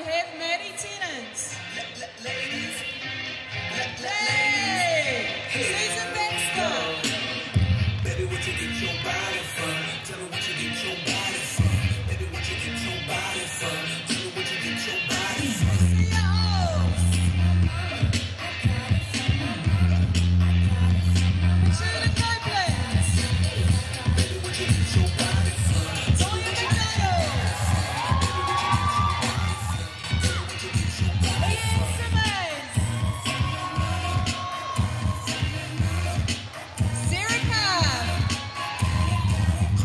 have Maddie Tennant. Ladies. Hey! Susan Baxter. Baby, what you get your body from? Tell me what you get your body from. Baby, what you get your body from? Tell me what you get your body from. CEOs. Sheila Copeland. Baby, what you get your body from? Toya McDonald. Ian Simmons. Sarah Cobb.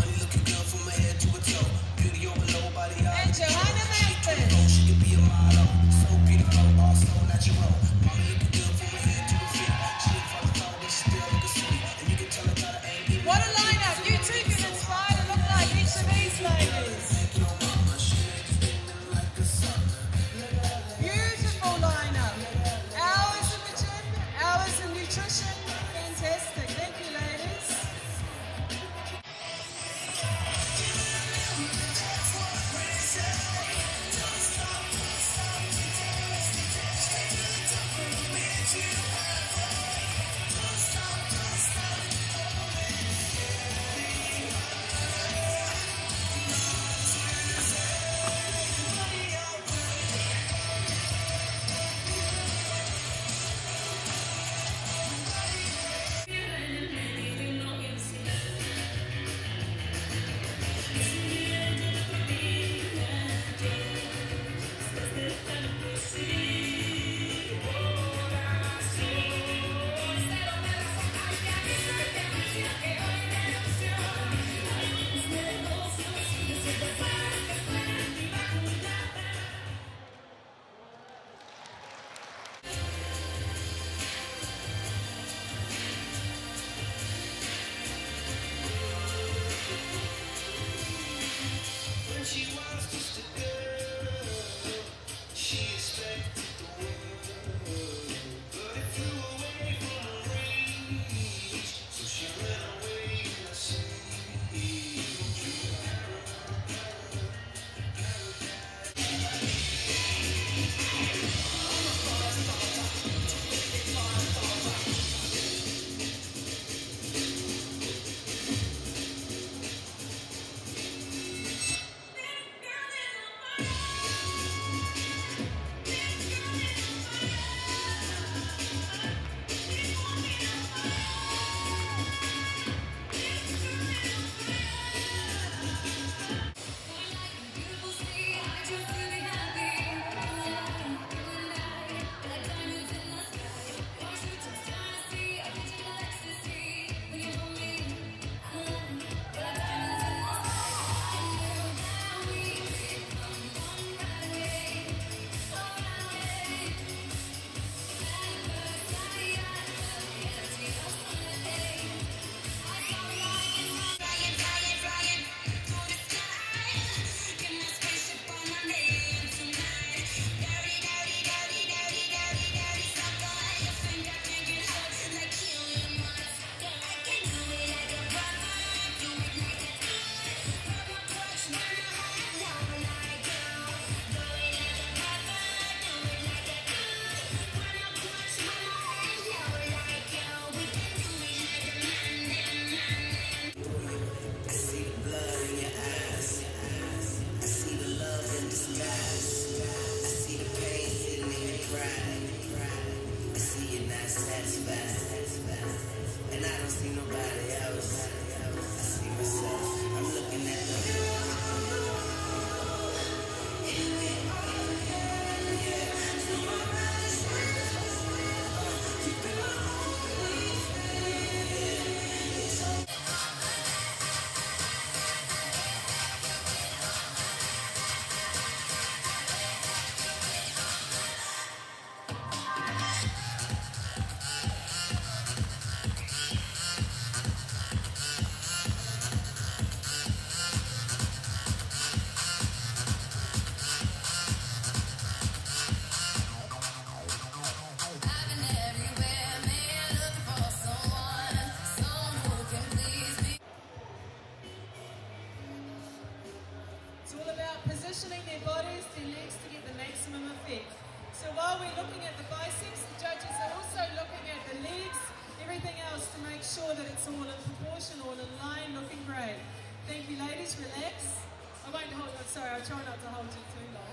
Perfect. So while we're looking at the biceps, the judges are also looking at the legs, everything else to make sure that it's all in proportion, all in line, looking great. Thank you, ladies. Relax. I won't hold, sorry, I'll try not to hold you too long.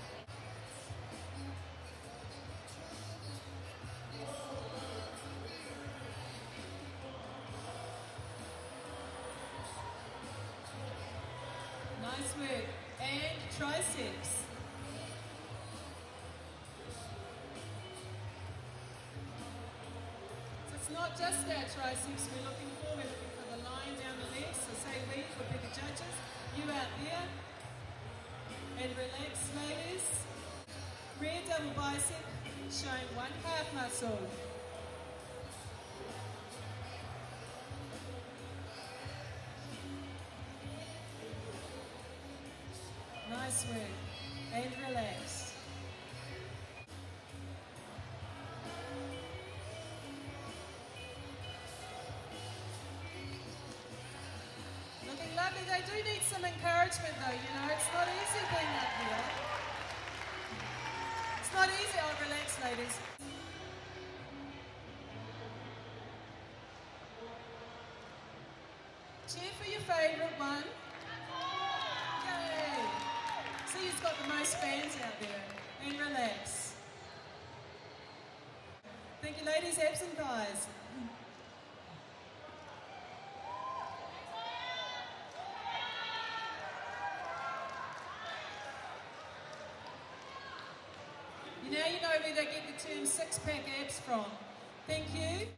Nice work. And triceps. So it's not just our triceps we're looking for the line down the legs. So say we would be the judges. You out there. And relax, ladies. Rear double bicep showing one calf muscle. Nice work. And relax. Looking lovely. They do need some encouragement though, you know. It's not easy being up here. It's not easy. Oh, relax, ladies. Cheer for your favourite one. Yay! See who's got the most fans out there. And relax. Thank you, ladies, abs and thighs. Now you know where they get the term six-pack abs from. Thank you.